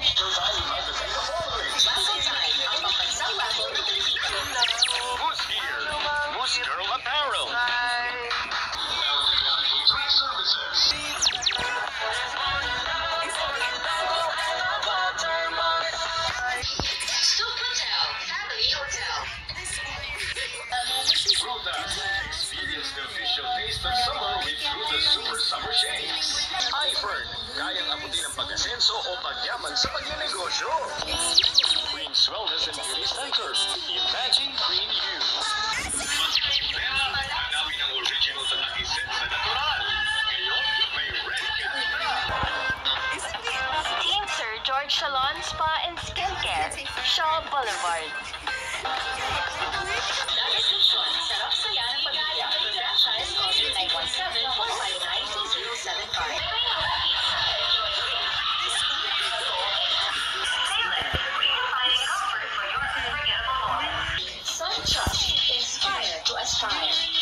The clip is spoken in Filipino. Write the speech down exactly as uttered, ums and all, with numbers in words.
Showtime at the same following. Showtime, ang pambansang bago ng Pilipino. Moose Gear, Moose Girl Apparel. Hotel, Family Hotel. Roda, experience the official taste of summer with Roda Super Summer Shakes. iFern, kayang abutin ang pag-asenso o pagyaman sa pagnenegosyo. Queen's Wellness and Beauty Center. Imagine Green You. Hanapin ang original sa ating na natural. Ngayon, may red cat na. Team Sir George Salon Spa and Skincare, Shaw Boulevard. Destination, sarap saya ng pag-aya. For franchise, call nine one seven, four five nine, two zero seven five. Sun Trust, inspire to aspire.